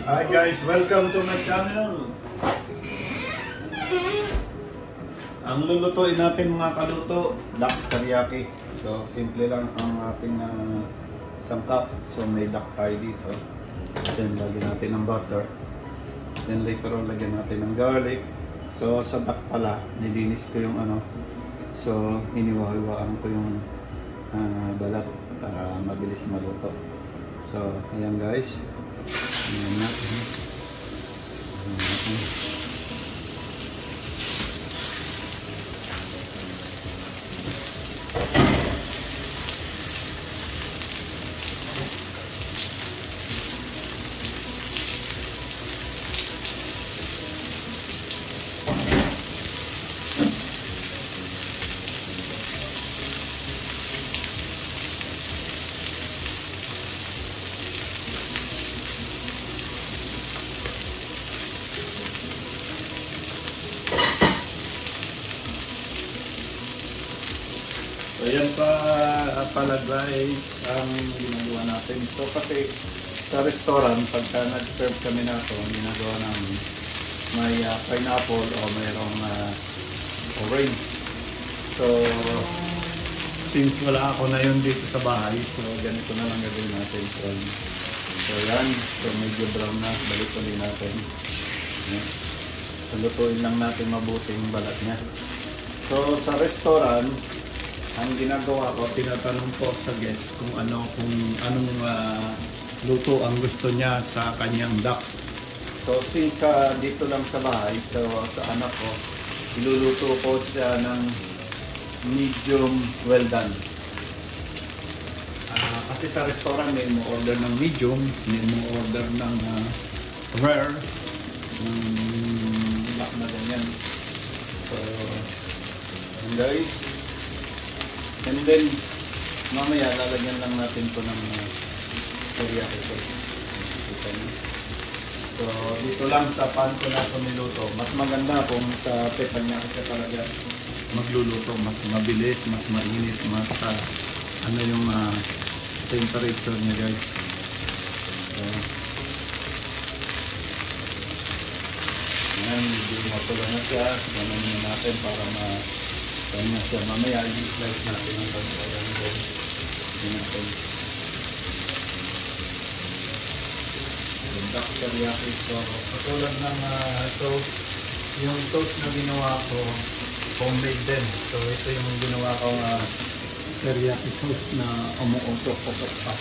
Hi guys, welcome to my channel. Ang lulutuin natin mga kaluto, duck teriyaki. So simple lang ang ating sangkap. So may duck tayo dito. Then lagyan natin ng butter. Then later on lagyan natin ng garlic. So sa duck pala, nilinis ko yung So hiniwa-hiwaan ko yung balat para mabilis maluto. So ayan guys. Ayan natin. So yan pala guys ang ginagawa natin. So kasi sa restaurant pagka nag-serve kami na ito, ang ginagawa namin may pineapple o mayroong orange. So since wala ako na yun dito sa bahay, so ganito na lang gagawin natin. So yan, so medyo brown na, balik ulit natin. Yan. So lutuin lang natin mabuti yung balat niya. So sa restaurant, ang ginagawa ko, tinatanong ko sa guest kung anong luto ang gusto niya sa kanyang duck. So since dito lang sa bahay, so sa anak ko, iluluto ko siya ng medium well done. Kasi sa restaurant may mo order ng medium, may mo order ng rare, ng duck na ganyan. So guys, and then mamaya lalagyan lang natin ito ng teriyaki sauce. So dito lang sa pan ko na ito niluto. Mas maganda kung sa teppanyaki ka talaga magluluto, mas mabilis, mas mainit, mas yung temperature niya guys. So yan, medyo matulo na siya. Ganun na natin para kanya siya. Mamaya i-slice natin ang pagkayan ko. Natin. Duck teriyaki. So katulad ng toast, yung toast na ginawa ko homemade din. So ito yung ginawa ko teriyaki sauce na umuutok-utok pa.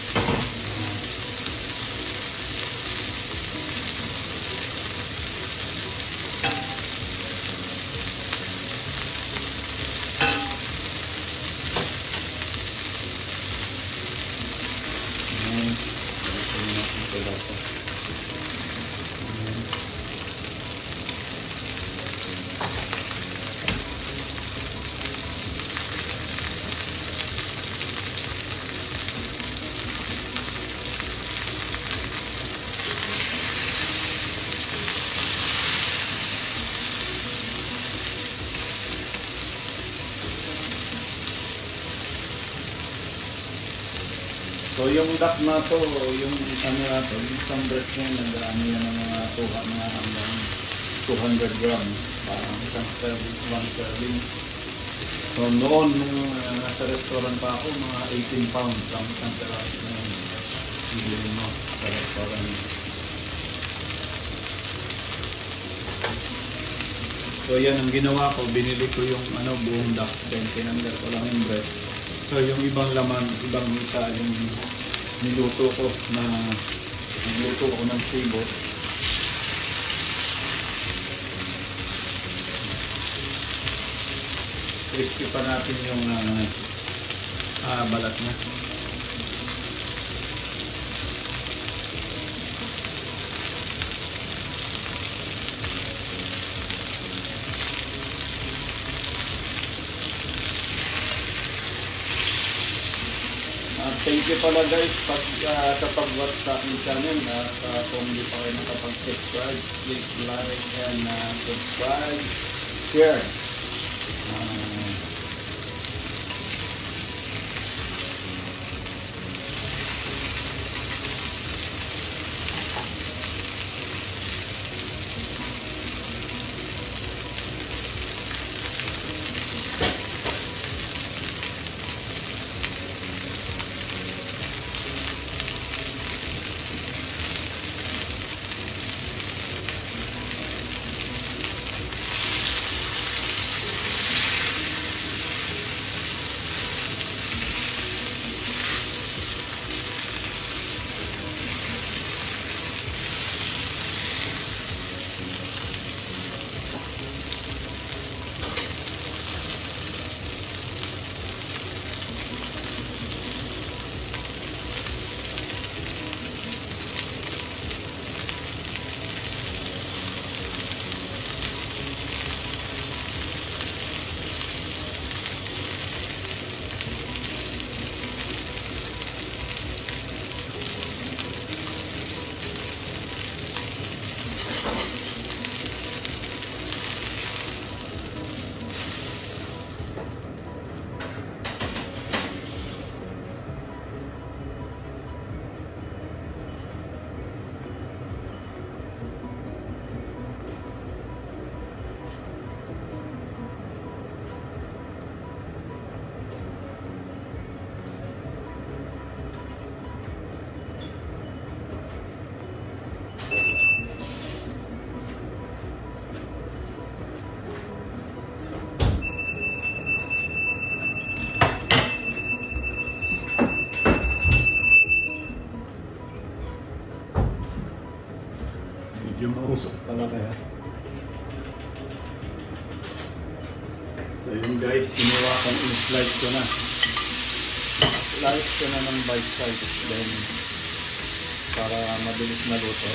So yung duck na to, yung yung isang breast niya, nag-ano yan ng mga hanggang 200 grams. Parang isang serving, one serving. So noon, nung nasa restaurant pa ako, mga 18 pounds ang isang peraso na yung mo sa restaurant. So yan ang ginawa ko, binili ko yung buong duck, then tinanggal ko lang yung breast. So yung ibang laman, ibang isa yung niluto ko nagluto ko ng sibot. Crispy pa natin yung balat niya. Thank you pala guys sa pag-watch sa aking channel. Kung hindi pa kayo nakapag-subscribe, please like and subscribe, share. medyo mausok pala kaya. So yun guys, hiniwakan in-slice ko na. Slice ko na ng bite size then para mabilis maluto.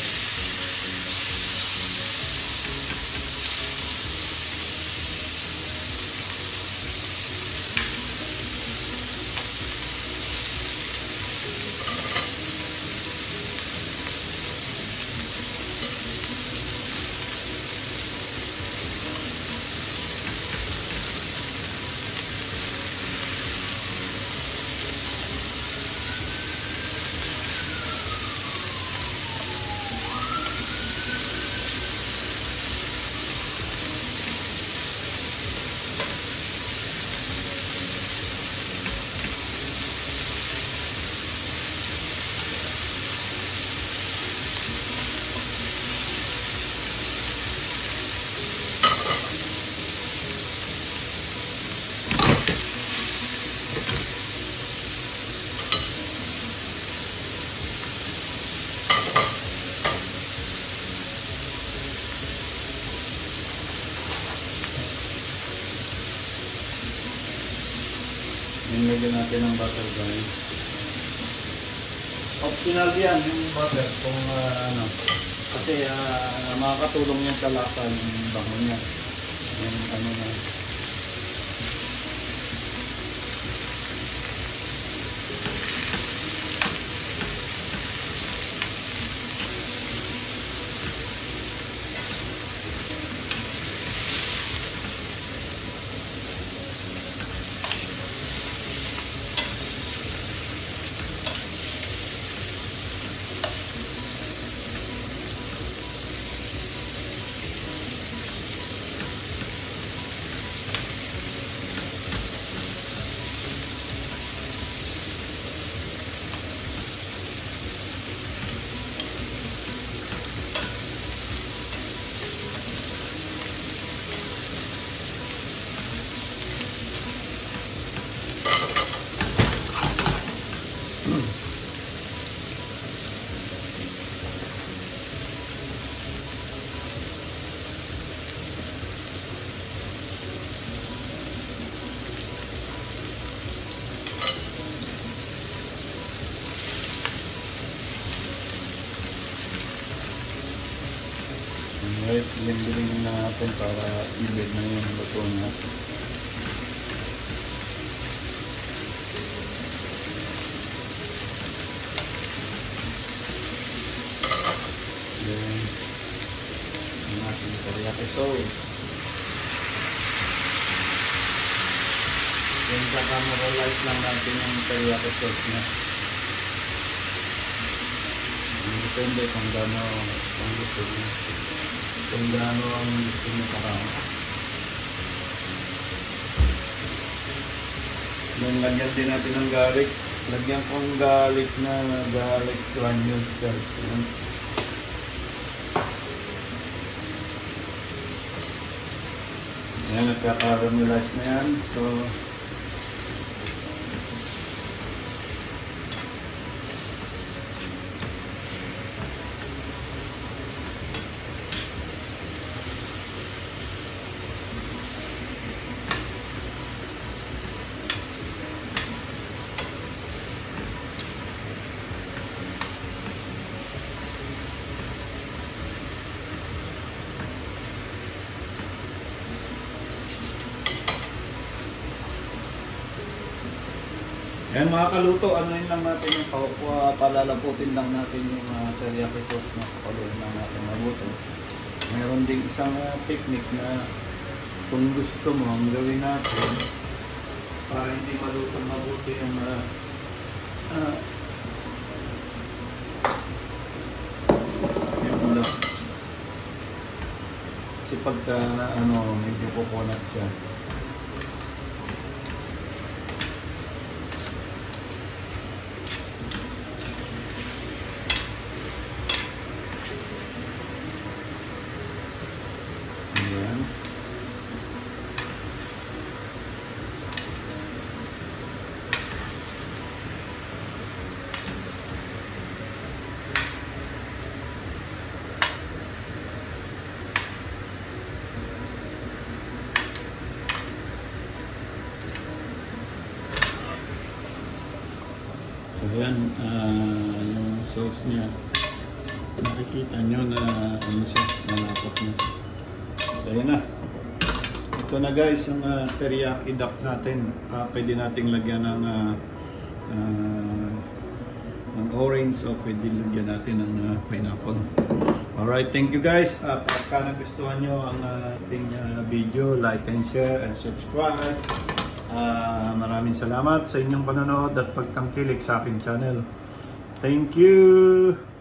Nilagyan natin ng butter guys. Optional yan yung butter kung ano. Kasi makakatulong yan sa lasa yung bango niya. Yung ano na. Right, bilhin na natin para i-bed na yung luto natin. Then, yung ating teriyaki sauce. Then, kaka-moralize lang natin yung teriyaki sauce niya. Depende kung gaano ang gusto niya. Kung gaano ang gusto niya parang. Then, lagyan din natin ng garlic. Lagyan kong garlic na garlic granules guys. Ayan, nagkakaramelize na yan. So, ayan mga kaluto, ano yun lang natin yung palalaputin lang natin yung teriyaki sauce na kapaluin lang natin mabuto. Mayroon ding isang technique na kung gusto mo ang gawin natin para hindi malutong mabuti yung ulam. Kasi pagka medyo coconut siya. sauce niya. Nakikita nyo na ano siya, malapot na. So, ayan na. Ito na guys, ang teriyaki duck natin. Pwede nating lagyan ng orange o pwede lagyan natin ng pineapple. Alright, thank you guys. Pagka nagustuhan nyo ang ating video, like and share and subscribe. Maraming salamat sa inyong panonood at pagtangkilik sa aking channel. Thank you!